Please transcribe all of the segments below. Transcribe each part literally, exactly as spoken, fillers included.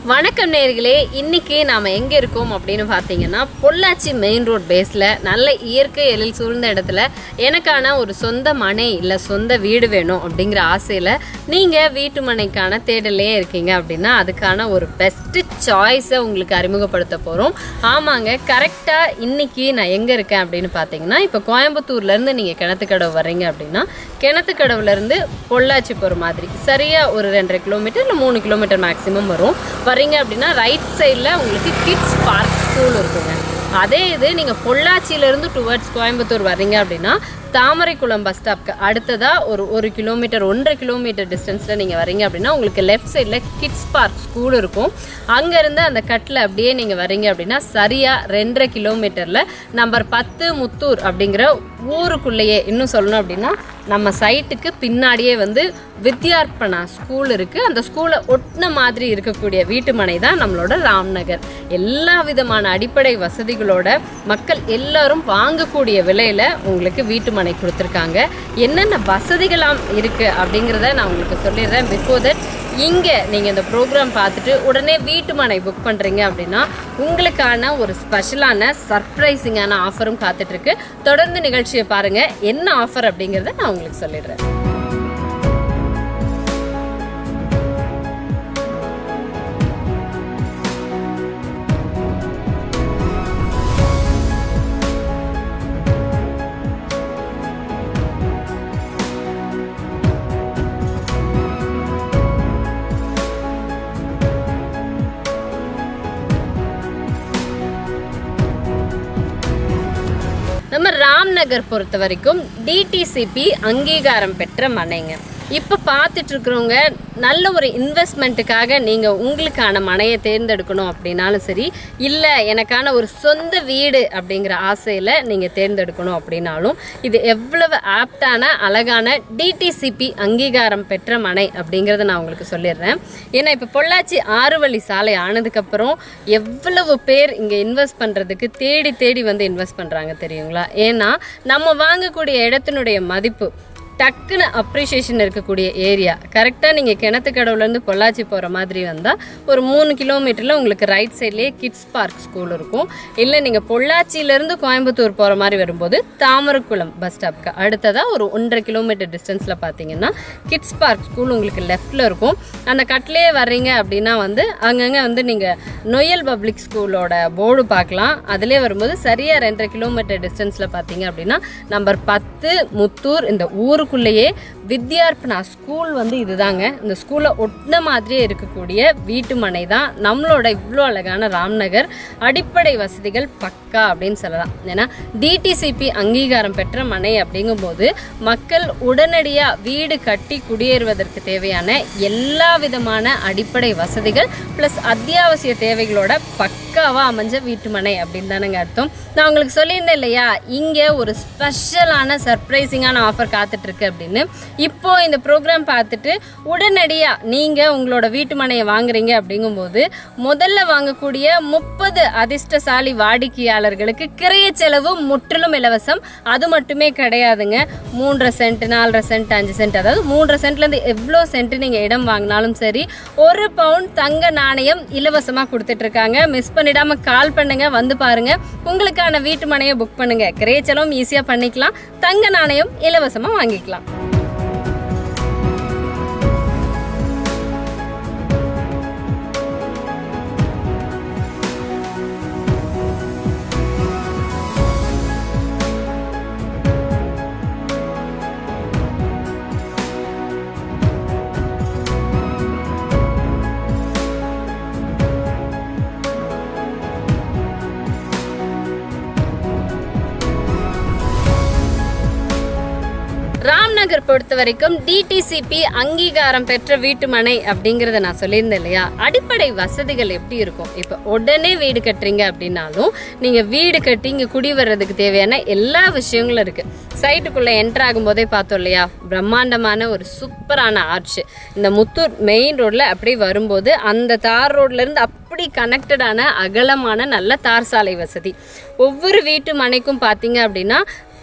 வணக்கம் நேயர்களே, இன்னைக்கு நாம எங்க இருக்கோம் அப்படின்னு பாத்தீங்கன்னா பொள்ளாச்சி மெயின் ரோட் பேஸ்ல நல்ல இயற்கை எழில் சூழ்ந்த இடத்துல எனக்கான ஒரு சொந்த மனை இல்ல சொந்த வீடு வேணும் அப்படிங்கிற ஆசையில நீங்க வீட்டு மனைக்கான தேடலே இருக்கீங்க அப்படின்னா அதுக்கான ஒரு பெஸ்ட் சாய்ஸை உங்களுக்கு அறிமுகப்படுத்த போறோம். ஆமாங்க, கரெக்டா இன்னைக்கு நான் எங்க இருக்கேன் அப்படின்னு பாத்தீங்கன்னா இப்போ கோயம்புத்தூர்ல இருந்து நீங்க கிணத்துக்கடவு வர்றீங்க அப்படின்னா கிணத்துக்கடவுல இருந்து பொள்ளாச்சி போற மாதிரி சரியா ஒரு ரெண்டரை கிலோமீட்டர் இல்லை மூணு கிலோமீட்டர் மேக்சிமம் வரும். வரீங்க அப்படின்னா ரைட் சைடில் உங்களுக்கு கிட்ஸ் பார்க் ஸ்கூல் இருக்குங்க. அதே இது நீங்கள் பொள்ளாச்சியிலேருந்து டுவர்ட்ஸ் கோயம்புத்தூர் வர்றீங்க அப்படின்னா தாமரைக்குளம் பஸ் ஸ்டாப்க்கு அடுத்ததாக ஒரு ஒரு கிலோமீட்டர் ஒன்றரை கிலோமீட்டர் டிஸ்டன்ஸில் நீங்கள் வரீங்க அப்படின்னா உங்களுக்கு லெஃப்ட் சைடில் கிட்ஸ் பார்க் ஸ்கூல் இருக்கும். அங்கேருந்து அந்த கட்டில் அப்படியே நீங்கள் வரீங்க அப்படின்னா சரியாக ரெண்டரை கிலோமீட்டரில் நம்பர் பத்து முத்தூர் அப்படிங்கிற ஊருக்குள்ளேயே இன்னும் சொல்லணும் அப்படின்னா நம்ம சைட்டுக்கு பின்னாடியே வந்து வித்யார்ப்பணா ஸ்கூல் இருக்குது. அந்த ஸ்கூலை ஒட்டின மாதிரி இருக்கக்கூடிய வீட்டு மனை தான் நம்மளோட ராம்நகர். எல்லா விதமான அடிப்படை வசதிகளோட மக்கள் எல்லாரும் வாங்கக்கூடிய விலையில் உங்களுக்கு வீட்டு மனை கொடுத்துருக்காங்க. என்னென்ன வசதிகளாம் இருக்குது அப்படிங்கிறத நான் உங்களுக்கு சொல்லிடுறேன். பிஃபோர் தட் இங்கே நீங்கள் இந்த ப்ரோக்ராம் பார்த்துட்டு உடனே வீட்டு மனை புக் பண்ணுறீங்க அப்படின்னா உங்களுக்கான ஒரு ஸ்பெஷலான சர்ப்ரைசிங்கான ஆஃபரும் காத்துட்ருக்கு. தொடர்ந்து நிகழ்ச்சியை பாருங்கள். என்ன ஆஃபர் அப்படிங்கிறத நான் உங்களுக்கு சொல்லிடுறேன். நம்ம ராம்நகர் பொறுத்த வரைக்கும் டி டி சி பி அங்கீகாரம் பெற்ற மனைங்க. இப்போ பார்த்துட்டு இருக்கிறவங்க நல்ல ஒரு இன்வெஸ்ட்மெண்ட்டுக்காக நீங்கள் உங்களுக்கான மனையை தேர்ந்தெடுக்கணும் அப்படின்னாலும் சரி, இல்லை எனக்கான ஒரு சொந்த வீடு அப்படிங்கிற ஆசையில் நீங்கள் தேர்ந்தெடுக்கணும் அப்படின்னாலும் இது எவ்வளவு ஆப்டான அழகான டி டி சி பி அங்கீகாரம் பெற்ற மனை அப்படிங்கிறத நான் உங்களுக்கு சொல்லிடுறேன். ஏன்னா இப்போ பொள்ளாச்சி ஆறு வழி சாலை ஆனதுக்கப்புறம் எவ்வளவு பேர் இங்கே இன்வெஸ்ட் பண்ணுறதுக்கு தேடி தேடி வந்து இன்வெஸ்ட் பண்ணுறாங்க தெரியுங்களா? ஏன்னா நம்ம வாங்கக்கூடிய இடத்தினுடைய மதிப்பு டக்குன்னு அப்ரிஷியேஷன் இருக்கக்கூடிய ஏரியா. கரெக்டாக நீங்கள் கிணத்துக்கடவுலேருந்து பொள்ளாச்சி போகிற மாதிரி வந்தால் ஒரு மூணு கிலோமீட்டரில் உங்களுக்கு ரைட் சைட்லேயே கிட்ஸ் பார்க் ஸ்கூல் இருக்கும். இல்லை நீங்கள் பொள்ளாச்சியிலேருந்து கோயம்புத்தூர் போகிற மாதிரி வரும்போது தாமரைக்குளம் பஸ் ஸ்டாப்க்கு அடுத்ததாக ஒரு ஒன்றரை கிலோமீட்டர் டிஸ்டன்ஸில் பார்த்தீங்கன்னா கிட்ஸ் பார்க் ஸ்கூல் உங்களுக்கு லெஃப்டில் இருக்கும். அந்த கட்டிலே வர்றீங்க அப்படின்னா வந்து அங்கங்கே வந்து நீங்கள் நொயல் பப்ளிக் ஸ்கூலோட போர்டு பார்க்கலாம். அதிலே வரும்போது சரியாக ரெண்டரை கிலோமீட்டர் டிஸ்டன்ஸில் பார்த்தீங்க அப்படின்னா நம்பர் பத்து முத்தூர் இந்த ஊருக்கு க்குள்ளேயே வித்யார்ப்பணா ஸ்கூல் வந்து இதுதாங்க. இந்த ஸ்கூலை ஒட்டின மாதிரியே இருக்கக்கூடிய வீட்டு மனை தான் நம்மளோட இவ்வளோ அழகான ராம்நகர். அடிப்படை வசதிகள் பக்கா அப்படின்னு சொல்லலாம். ஏன்னா டி டி சி பி அங்கீகாரம் பெற்ற மனை அப்படிங்கும்போது மக்கள் உடனடியாக வீடு கட்டி குடியேறுவதற்கு தேவையான எல்லா விதமான அடிப்படை வசதிகள் ப்ளஸ் அத்தியாவசிய தேவைகளோட பக்காவாக அமைஞ்ச வீட்டு மனை அப்படின்னு தானேங்க அர்த்தம். நான் உங்களுக்கு சொல்லியிருந்தேன் இல்லையா, இங்கே ஒரு ஸ்பெஷலான சர்ப்ரைசிங்கான ஆஃபர் காத்துட்ருக்கு அப்படின்னு. இப்போ இந்த ப்ரோக்ராம் பார்த்துட்டு உடனடியாக நீங்கள் உங்களோட வீட்டு மனையை வாங்குறீங்க அப்படிங்கும்போது முதல்ல வாங்கக்கூடிய முப்பது அதிர்ஷ்டசாலி வாடிக்கையாளர்களுக்கு கிரைய செலவு முற்றிலும் இலவசம். அது மட்டுமே கிடையாதுங்க. மூன்றரை சென்ட் நாலரை சென்ட் அஞ்சு சென்ட் அதாவது மூன்றரை சென்ட்லேருந்து எவ்வளோ சென்ட் நீங்கள் இடம் வாங்கினாலும் சரி ஒரு பவுண்ட் தங்க நாணயம் இலவசமாக கொடுத்துட்ருக்காங்க. மிஸ் பண்ணிடாமல் கால் பண்ணுங்க, வந்து பாருங்க, உங்களுக்கான வீட்டு மனையை புக் பண்ணுங்க. கிரைய செலவும் ஈஸியாக பண்ணிக்கலாம், தங்க நாணயம் இலவசமாக வாங்கிக்கலாம். ராம்நகர் பொறுத்த வரைக்கும் டி டி சி பி அங்கீகாரம் பெற்ற வீட்டு மனை அப்படிங்கறத நான் சொல்லியிருந்தேன் இல்லையா. அடிப்படை வசதிகள் எப்படி இருக்கும்? இப்போ உடனே வீடு கட்டுறீங்க அப்படின்னாலும் நீங்க வீடு கட்டி இங்க குடி வர்றதுக்கு தேவையான எல்லா விஷயங்களும் இருக்கு. சைட்டுக்குள்ள என்டர் ஆகும் போதே பார்த்தோம் இல்லையா, பிரம்மாண்டமான ஒரு சூப்பரான ஆர்ச். இந்த முத்தூர் மெயின் ரோட்ல அப்படி வரும்போது அந்த தார் ரோட்ல இருந்து அப்படி கனெக்டடான அகலமான நல்ல தார் சாலை வசதி. ஒவ்வொரு வீட்டு மனைக்கும் பாத்தீங்க அப்படின்னா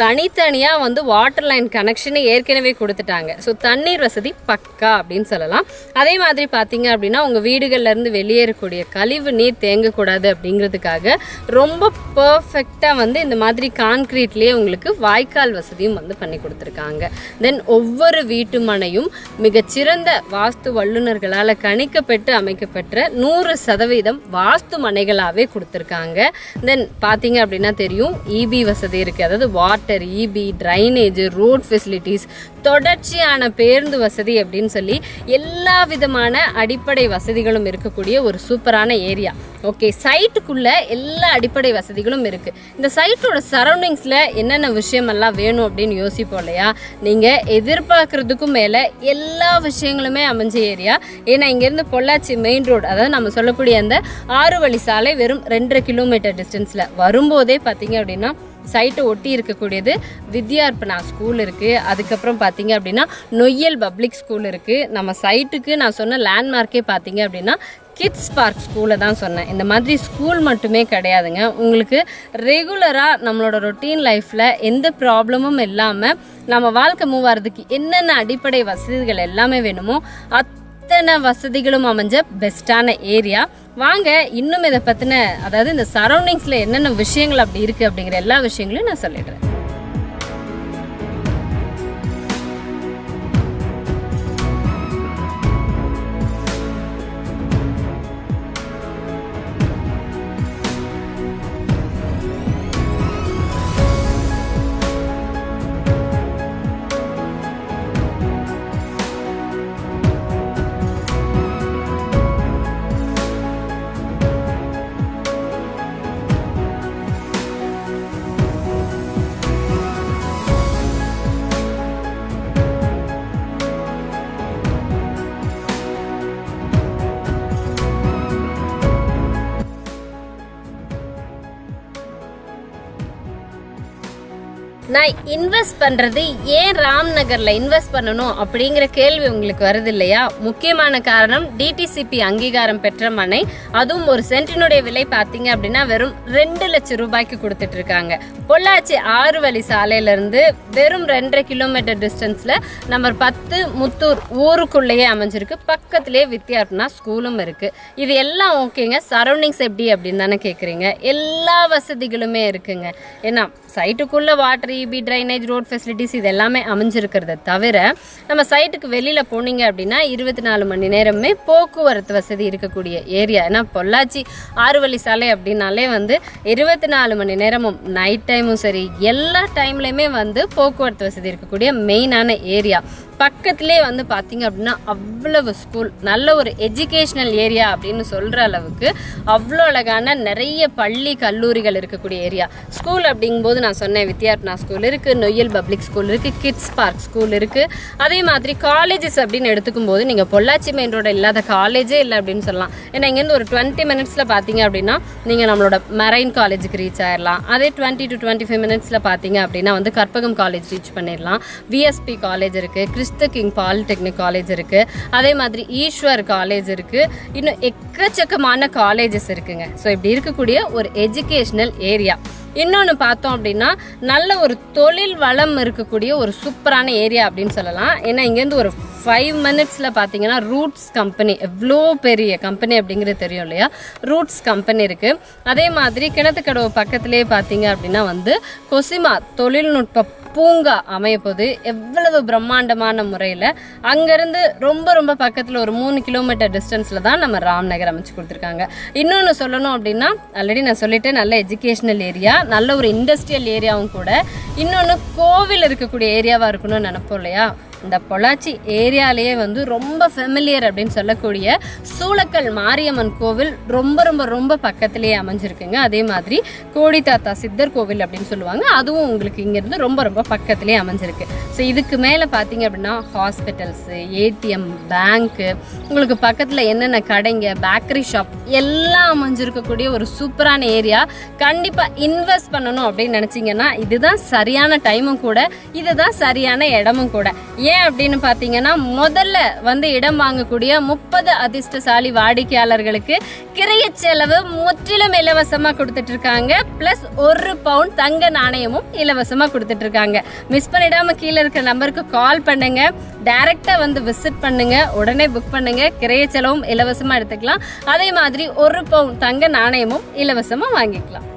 தனித்தனியாக வந்து வாட்டர் லைன் கனெக்ஷனை ஏற்கனவே கொடுத்துட்டாங்க. ஸோ தண்ணீர் வசதி பக்கா அப்படின்னு சொல்லலாம். அதே மாதிரி பார்த்தீங்க அப்படின்னா உங்கள் வீடுகள்லேருந்து வெளியேறக்கூடிய கழிவு நீர் தேங்கக்கூடாது அப்படிங்கிறதுக்காக ரொம்ப பர்ஃபெக்டாக வந்து இந்த மாதிரி கான்கிரீட்லேயே உங்களுக்கு வாய்க்கால் வசதியும் வந்து பண்ணி கொடுத்துருக்காங்க. தென் ஒவ்வொரு வீட்டு மனையும் மிகச்சிறந்த வாஸ்து வல்லுநர்களால் கணிக்கப்பட்டு அமைக்கப்பெற்ற நூறு சதவீதம் வாஸ்து மனைகளாகவே கொடுத்துருக்காங்க. தென் பார்த்தீங்க அப்படின்னா தெரியும் இபி வசதி இருக்குது. அதாவது water, EB, drainage, road facilities, தொடர்ச்சியான பேருந்து வசதி அப்படின்னு சொல்லி எல்லா விதமான அடிப்படை வசதிகளும் இருக்கக்கூடிய ஒரு சூப்பரான ஏரியா. ஓகே, சைட்டுக்குள்ள எல்லா அடிப்படை வசதிகளும் இருக்குது. இந்த சைட்டோட சரௌண்டிங்ஸில் என்னென்ன விஷயமெல்லாம் வேணும் அப்படின்னு யோசிப்போம் இல்லையா? நீங்கள் எதிர்பார்க்குறதுக்கும் மேலே எல்லா விஷயங்களுமே அமைஞ்ச ஏரியா. ஏன்னா இங்கேருந்து பொள்ளாச்சி மெயின் ரோடு, அதாவது நம்ம சொல்லக்கூடிய அந்த ஆறு வழி சாலை வெறும் ரெண்டரை கிலோமீட்டர் டிஸ்டன்ஸில் வரும்போதே பார்த்தீங்க அப்படின்னா சைட்டை ஒட்டி இருக்கக்கூடியது வித்யார்ப்பணா ஸ்கூல் இருக்குது. அதுக்கப்புறம் பார்த்தீங்க அப்படின்னா நொய்யல் பப்ளிக் ஸ்கூல் இருக்குது. நம்ம சைட்டுக்கு நான் சொன்ன லேண்ட்மார்க்கே பார்த்தீங்க அப்படின்னா கிட்ஸ் பார்க் ஸ்கூலை தான் சொன்னேன். இந்த மாதிரி ஸ்கூல் மட்டுமே கிடையாதுங்க, உங்களுக்கு ரெகுலராக நம்மளோட ரொட்டீன் லைஃப்பில் எந்த ப்ராப்ளமும் இல்லாமல் நம்ம வாழ்க்கை மூவ் ஆகிறதுக்கு என்னென்ன அடிப்படை வசதிகள் எல்லாமே வேணுமோ அத்தனை வசதிகளும் அமைஞ்ச பெஸ்ட்டான ஏரியா. வாங்க இன்னும் இதை பற்றின, அதாவது இந்த சரௌண்டிங்ஸில் என்னென்ன விஷயங்கள் அப்படி இருக்குது அப்படிங்கிற எல்லா விஷயங்களையும் நான் சொல்லிடுறேன். நான் இன்வெஸ்ட் பண்ணுறது ஏன் ராம்நகரில் இன்வெஸ்ட் பண்ணணும் அப்படிங்கிற கேள்வி உங்களுக்கு வருது இல்லையா? முக்கியமான காரணம் டிடிசிபி அங்கீகாரம் பெற்ற மனை, அதுவும் ஒரு சென்டினுடைய விலை பார்த்தீங்க அப்படின்னா வெறும் ரெண்டு லட்சம் ரூபாய்க்கு கொடுத்துட்டு இருக்காங்க. பொள்ளாச்சி ஆறு வழி சாலையிலேருந்து வெறும் ரெண்டரை கிலோமீட்டர் டிஸ்டன்ஸில் நம்பர் பத்து முத்தூர் ஊருக்குள்ளேயே அமைஞ்சிருக்கு. பக்கத்துலேயே வித்யார்ப்பணா ஸ்கூலும் இருக்குது. இது எல்லாம் ஓகேங்க. சரௌண்டிங்ஸ் எப்படி அப்படின்னு தானே கேட்குறீங்க? எல்லா வசதிகளுமே இருக்குங்க. ஏன்னா சைட்டுக்குள்ளே water, EB, drainage, road facilities இது எல்லாமே அமைஞ்சிருக்கிறத தவிர நம்ம சைட்டுக்கு வெளியில் போனீங்க அப்படின்னா இருபத்தி நாலு மணி நேரமே போக்குவரத்து வசதி இருக்கக்கூடிய ஏரியா. ஏன்னா பொள்ளாச்சி ஆறு வழி சாலை அப்படின்னாலே வந்து இருபத்தி நாலு மணி நேரமும் நைட் டைமும் சரி எல்லா டைம்லையுமே வந்து போக்குவரத்து வசதி இருக்கக்கூடிய மெயினான ஏரியா. பக்கத்துலேயே வந்து பார்த்தீங்க அப்படின்னா அவ்வளவு ஸ்கூல், நல்ல ஒரு எஜுகேஷ்னல் ஏரியா அப்படின்னு சொல்கிற அளவுக்கு அவ்வளோ அழகான நிறைய பள்ளி கல்லூரிகள் இருக்கக்கூடிய ஏரியா. ஸ்கூல் அப்படிங்கும்போது நான் சொன்னேன் வித்யார்ப்பணா ஸ்கூல் இருக்குது, நொய்யல் பப்ளிக் ஸ்கூல் இருக்குது, கிட்ஸ் பார்க் ஸ்கூல் இருக்குது. அதே மாதிரி காலேஜஸ் அப்படின்னு எடுத்துக்கும் போது நீங்கள் பொள்ளாச்சி மெயின் ரோடு இல்லாத காலேஜே இல்லை அப்படின்னு சொல்லலாம். ஏன்னா இங்கேருந்து ஒரு டுவெண்ட்டி மினிட்ஸில் பார்த்தீங்க அப்படின்னா நீங்கள் நம்மளோட மெரைன் காலேஜுக்கு ரீச் ஆயிடலாம். அதே டுவெண்ட்டி டு டுவெண்ட்டி ஃபைவ் மினிட்ஸில் பார்த்தீங்க அப்படின்னா வந்து கற்பகம் காலேஜ் ரீச் பண்ணிடலாம். விஎஸ்பி காலேஜ் இருக்குது, கிங் பாலிடெக்னிக் காலேஜ் இருக்கு, அதே மாதிரி ஈஸ்வர் காலேஜ் இருக்கு, இன்னும் எக்கச்சக்கமான காலேஜஸ் இருக்குங்க. ஸோ இப்படி இருக்கக்கூடிய ஒரு எஜுகேஷனல் ஏரியா. இன்னொன்று பார்த்தோம் அப்படின்னா நல்ல ஒரு தொழில் வளம் இருக்கக்கூடிய ஒரு சூப்பரான ஏரியா அப்படின்னு சொல்லலாம். ஏன்னா இங்கேருந்து ஒரு ஃபைவ் மினிட்ஸில் பார்த்தீங்கன்னா ரூட்ஸ் கம்பெனி, எவ்வளோ பெரிய கம்பெனி அப்படிங்கிறது தெரியும் இல்லையா? ரூட்ஸ் கம்பெனி இருக்குது. அதே மாதிரி கிணத்துக்கடவு பக்கத்துலேயே பார்த்தீங்க அப்படின்னா வந்து கொசிமா தொழில்நுட்ப பூங்கா அமையப்போது எவ்வளவு பிரம்மாண்டமான முறையில் அங்கேருந்து ரொம்ப ரொம்ப பக்கத்தில் ஒரு மூணு கிலோமீட்டர் டிஸ்டன்ஸில் தான் நம்ம ராம்நகர் அமைச்சு கொடுத்துருக்காங்க. இன்னொன்று சொல்லணும் அப்படின்னா ஆல்ரெடி நான் சொல்லிட்டேன், நல்ல எஜுகேஷ்னல் ஏரியா, நல்ல ஒரு இண்டஸ்ட்ரியல் ஏரியாவும் கூட. இன்னொன்று கோவில் இருக்கக்கூடிய ஏரியாவாக இருக்கணும்னு நினைப்போம் இல்லையா? இந்த பொள்ளாச்சி ஏரியாலேயே வந்து ரொம்ப ஃபெமிலியர் அப்படின்னு சொல்லக்கூடிய சூளக்கல் மாரியம்மன் கோவில் ரொம்ப ரொம்ப ரொம்ப பக்கத்துலேயே அமைஞ்சிருக்குங்க. அதே மாதிரி கோடி தாத்தா சித்தர் கோவில் அப்படின்னு சொல்லுவாங்க, அதுவும் உங்களுக்கு இங்கேருந்து ரொம்ப ரொம்ப பக்கத்துலேயே அமைஞ்சிருக்கு. ஸோ இதுக்கு மேலே பார்த்தீங்க அப்படின்னா ஹாஸ்பிட்டல்ஸு, ஏடிஎம், பேங்க்கு, உங்களுக்கு பக்கத்தில் என்னென்ன கடைங்க, பேக்கரி ஷாப் எல்லாம் அமைஞ்சிருக்கக்கூடிய ஒரு சூப்பரான ஏரியா. கண்டிப்பாக இன்வெஸ்ட் பண்ணணும் அப்படின்னு நினச்சிங்கன்னா இதுதான் சரியான டைமும் கூட, இதுதான் சரியான இடமும் கூட. ஏன் அப்படின்னு பார்த்தீங்கன்னா முதல்ல வந்து இடம் வாங்கக்கூடிய முப்பது அதிர்ஷ்டசாலி வாடிக்கையாளர்களுக்கு கிரைய செலவு முற்றிலும் இலவசமாக கொடுத்துட்டு இருக்காங்க. பிளஸ் ஒரு பவுண்ட் தங்க நாணயமும் இலவசமாக கொடுத்துட்டு இருக்காங்க. மிஸ் பண்ணிடாம கீழே இருக்கிற நம்பருக்கு கால் பண்ணுங்க, டைரக்டா வந்து விசிட் பண்ணுங்க, உடனே புக் பண்ணுங்க. கிரைய செலவும் இலவசமாக எடுத்துக்கலாம். அதே மாதிரி ஒரு பவுண்ட் தங்க நாணயமும் இலவசமாக வாங்கிக்கலாம்.